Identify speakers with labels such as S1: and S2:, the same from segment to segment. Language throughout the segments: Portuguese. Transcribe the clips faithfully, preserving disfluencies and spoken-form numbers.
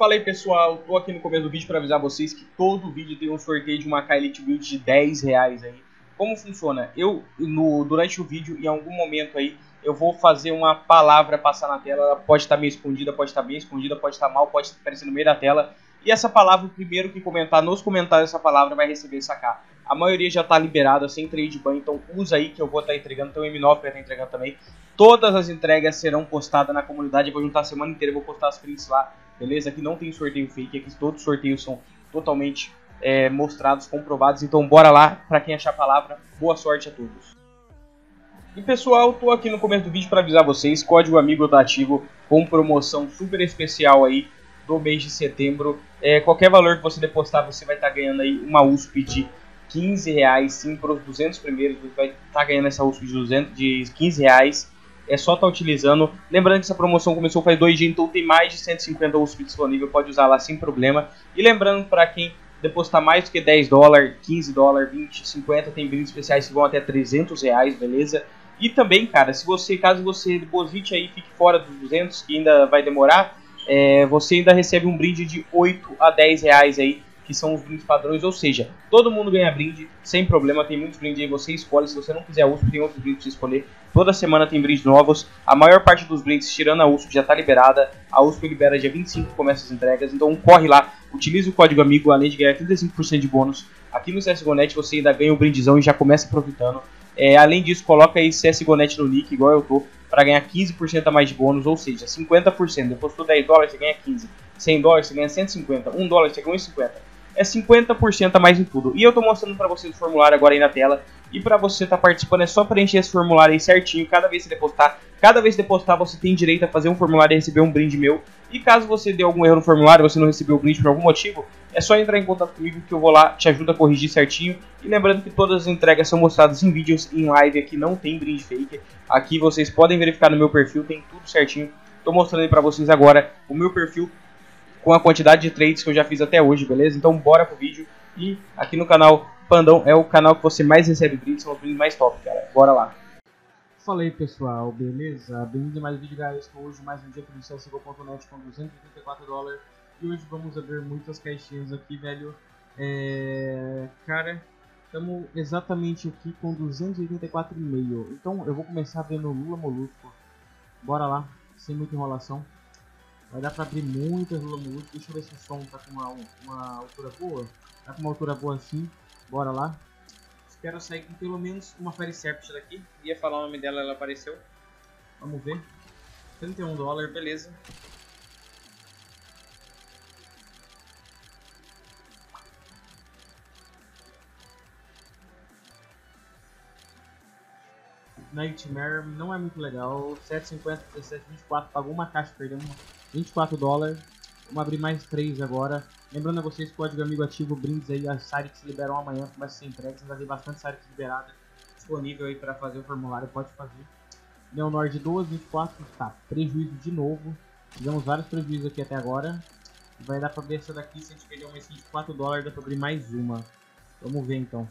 S1: Fala aí pessoal, tô aqui no começo do vídeo para avisar vocês que todo vídeo tem um sorteio de uma K Elite Build de dez reais aí. Como funciona? Eu, no, durante o vídeo, em algum momento aí, eu vou fazer uma palavra passar na tela. Ela pode estar meio escondida, pode estar bem escondida, pode estar mal, pode aparecer no meio da tela. E essa palavra, o primeiro que comentar nos comentários essa palavra vai receber essa K. A maioria já está liberada, sem trade ban, então usa aí que eu vou estar entregando. Então o M nove vai estar entregando também. Todas as entregas serão postadas na comunidade, eu vou juntar a semana inteira, eu vou postar as prints lá. Beleza? Aqui não tem sorteio fake, aqui todos os sorteios são totalmente é, mostrados, comprovados. Então bora lá, para quem achar a palavra, boa sorte a todos. E pessoal, tô aqui no começo do vídeo para avisar vocês, código amigo tá ativo com promoção super especial aí do mês de setembro. É, qualquer valor que você depositar, você vai estar tá ganhando aí uma U S P de quinze reais, sim, para os duzentos primeiros, você vai estar tá ganhando essa U S P de, duzentos, de quinze reais. É só estar tá utilizando. Lembrando que essa promoção começou faz dois dias, então tem mais de cento e cinquenta U S P disponível, pode usar lá sem problema. E lembrando para quem depositar mais do que dez dólares, quinze dólares, vinte, cinquenta, tem brindes especiais que vão até trezentos reais, beleza? E também, cara, se você, caso você deposite aí, fique fora dos duzentos, que ainda vai demorar, é, você ainda recebe um brinde de oito a dez reais aí, que são os brindes padrões, ou seja, todo mundo ganha brinde, sem problema, tem muitos brindes aí, você escolhe, se você não quiser a U S P, tem outros brindes pra você escolher, toda semana tem brindes novos, a maior parte dos brindes, tirando a U S P, já tá liberada, a U S P libera dia vinte e cinco, começa as entregas, então corre lá, utilize o código amigo, além de ganhar trinta e cinco por cento de bônus, aqui no C S G O Net você ainda ganha um brindezão e já começa aproveitando. É, além disso, coloca aí C S G O Net no nick, igual eu tô, para ganhar quinze por cento a mais de bônus, ou seja, cinquenta por cento, depositou dez dólares, você ganha quinze, cem dólares, você ganha cento e cinquenta, um dólar, você ganha um e cinquenta. É cinquenta por cento a mais em tudo. E eu tô mostrando para vocês o formulário agora aí na tela. E para você estar tá participando é só preencher esse formulário aí certinho. Cada vez que você depositar, cada vez que depositar você tem direito a fazer um formulário e receber um brinde meu. E caso você dê algum erro no formulário, você não recebeu o brinde por algum motivo, é só entrar em contato comigo que eu vou lá, te ajudo a corrigir certinho. E lembrando que todas as entregas são mostradas em vídeos, em live, aqui não tem brinde fake. Aqui vocês podem verificar no meu perfil, tem tudo certinho. Tô mostrando aí para vocês agora o meu perfil com a quantidade de trades que eu já fiz até hoje, beleza? Então bora pro vídeo. E aqui no canal Pandão é o canal que você mais recebe brindes, são os brindes mais top, cara. Bora lá.
S2: Fala aí pessoal, beleza? Bem-vindo a mais um vídeo, galera. Hoje mais um dia aqui no C S G O ponto net com duzentos e oitenta e quatro dólares. E hoje vamos abrir muitas caixinhas aqui, velho. É... Cara, estamos exatamente aqui com duzentos e oitenta e quatro e meio. Então eu vou começar abrindo Lula Molusco. Bora lá, sem muita enrolação. Vai dar pra abrir muitas Lula Molusco. Deixa eu ver se o som tá com uma, uma altura boa. Tá com uma altura boa assim. Bora lá. Espero sair com pelo menos uma Fairysept daqui. Ia falar o nome dela, ela apareceu. Vamos ver. trinta e um dólares, beleza. Nightmare não é muito legal. sete, cinquenta, dezessete, vinte e quatro. Pagou uma caixa, perdemos vinte e quatro dólares. Vamos abrir mais três agora. Lembrando a vocês, código amigo ativo, brindes aí, as Sirix se liberam amanhã, começa a ser entregue. Vai ter bastante Sirix liberada disponível aí para fazer o formulário, pode fazer. Leonord duas, vinte e quatro, tá, prejuízo de novo. Tivemos vários prejuízos aqui até agora. Vai dar para abrir essa daqui, se a gente perder uma vinte e quatro dólares, dá para abrir mais uma. Vamos ver então.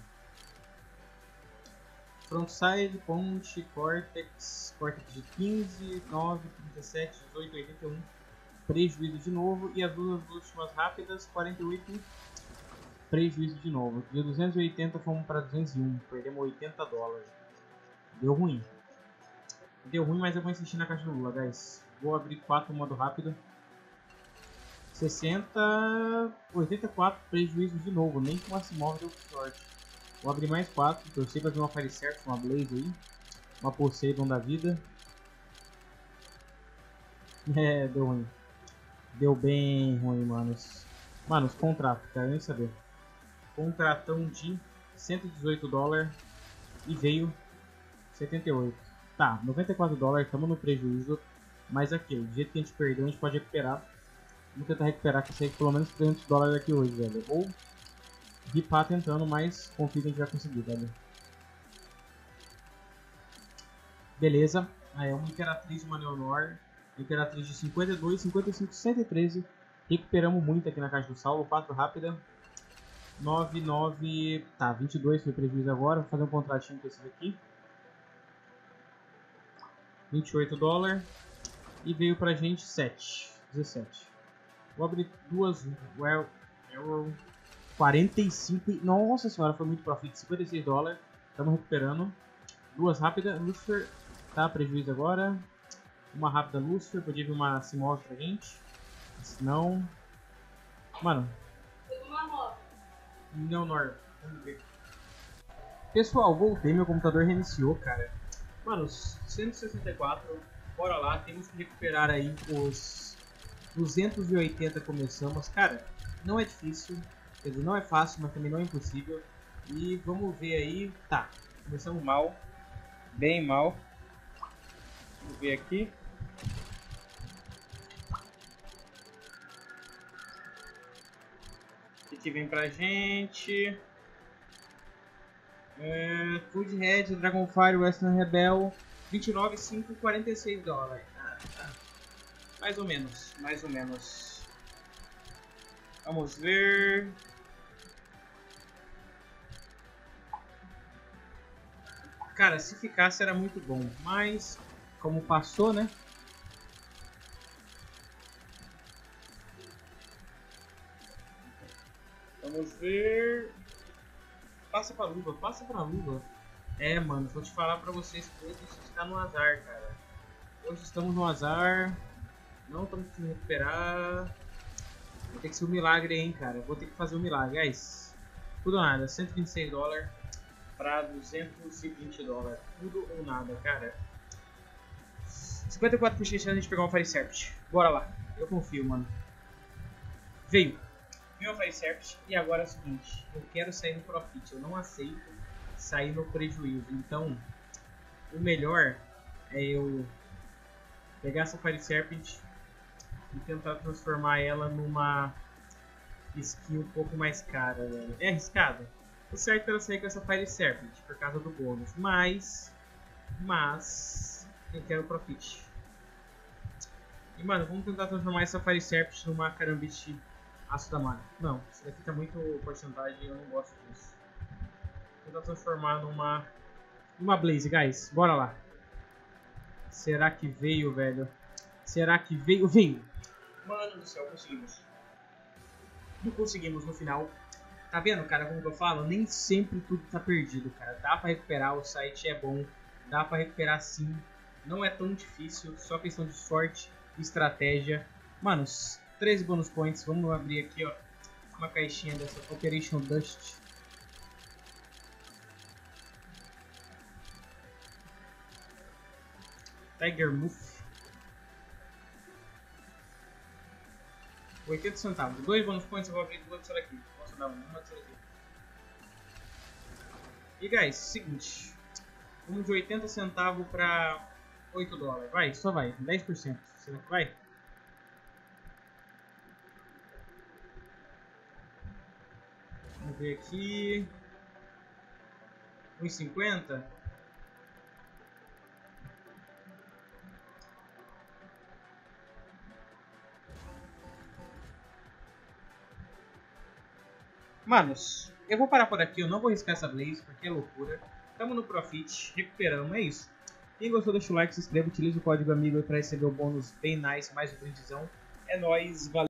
S2: Frontside, Ponte, Cortex, Cortex de quinze, nove, trinta e sete, dezoito, oitenta e um. Prejuízo de novo. E as duas últimas rápidas, quarenta e oito, prejuízo de novo. De duzentos e oitenta fomos para duzentos e um, perdemos oitenta dólares. Deu ruim. Deu ruim, mas eu vou insistir na caixa do Lula, guys. Vou abrir quatro modo rápido. sessenta, oitenta e quatro, prejuízo de novo. Nem com esse móvel deu sorte. Vou abrir mais quatro, torcer para ver uma Fairysept, uma Blaze aí. Uma Poseidon da vida. É, deu ruim. Deu bem ruim, manos. Mano, os contratos, quero nem saber. Contratão de cento e dezoito dólares e veio setenta e oito. Tá, noventa e quatro dólares, estamos no prejuízo. Mas aqui, do jeito que a gente perdeu, a gente pode recuperar. Vamos tentar recuperar que sair pelo menos trezentos dólares aqui hoje, velho. Ou ripar tentando, mas confio que a gente vai conseguir, velho. Beleza. Aí, uma Imperatriz e uma Leonor. Imperatriz de cinquenta e dois, cinquenta e cinco, cento e treze. Recuperamos muito aqui na caixa do Saulo. quatro rápida. nove, nove. Tá, vinte e dois foi prejuízo agora. Vou fazer um contratinho com esses aqui. vinte e oito dólares. E veio pra gente sete, dezessete. Vou abrir duas. Well, Arrow. quarenta e cinco. Nossa senhora, foi muito profit. cinquenta e seis dólares. Estamos recuperando. Duas rápidas. Lucifer. Tá, prejuízo agora. Uma rápida Lucifer. Podia vir uma Simos pra gente. Se não. Mano. Não, Nor. Vamos ver. Pessoal, voltei. Meu computador reiniciou, cara. Mano, cento e sessenta e quatro. Bora lá. Temos que recuperar aí os duzentos e oitenta. Começamos. Cara, não é difícil. Quer dizer, não é fácil, mas também não é impossível. E vamos ver aí. Tá, começamos mal. Bem mal. Vamos ver aqui. O que, que vem pra gente? É, Food Red, Dragonfire, Western Rebel. vinte e nove, cinco, quarenta e seis dólares. Ah, tá. Mais ou menos, mais ou menos. Vamos ver. Cara, se ficasse era muito bom, mas como passou, né? Vamos ver. Passa pra luva, passa pra luva. É, mano, vou te falar pra vocês que hoje está no azar, cara. Hoje estamos no azar. Não estamos conseguindo recuperar. Vai ter que ser um milagre, hein, cara. Vou ter que fazer um milagre, guys. Tudo ou nada, cento e vinte e seis dólares. Pra duzentos e vinte dólares. Tudo ou nada, cara. cinquenta e quatro por cento de chance de a gente pegar um Fire Serpent. Bora lá. Eu confio, mano. Veio. Veio o Fire Serpent. E agora é o seguinte. Eu quero sair no profit. Eu não aceito sair no prejuízo. Então, o melhor é eu pegar essa Fire Serpent e tentar transformar ela numa skin um pouco mais cara, velho. É arriscado? O certo era sair com essa Fire Serpent por causa do bônus, mas mas eu quero profit. E mano, vamos tentar transformar essa Fire Serpent numa Karambit Aço da Mana. Não, isso daqui tá muito porcentagem e eu não gosto disso. Vou tentar transformar numa numa Blaze, guys. Bora lá. Será que veio, velho? Será que veio? Veio! Mano do céu, conseguimos. Não conseguimos no final. Tá vendo, cara, como eu falo? Nem sempre tudo tá perdido, cara. Dá pra recuperar, o site é bom. Dá pra recuperar sim. Não é tão difícil, só questão de sorte e estratégia. Mano, treze bonus points. Vamos abrir aqui, ó. Uma caixinha dessa Operation Dust. Tiger Muff. oitenta centavos. Dois bonus points eu vou abrir duas dessa daqui. Posso dar uma dessa daqui. E guys, seguinte. Vamos de oitenta centavos para oito dólares. Vai, só vai. dez por cento. Será que vai? Vamos ver aqui. um e cinquenta. Manos, eu vou parar por aqui, eu não vou riscar essa Blaze porque é loucura. Tamo no profit, recuperamos, é isso. Quem gostou deixa o like, se inscreva, utiliza o código amigo para receber o bônus bem nice, mais um brindizão. É nóis, valeu.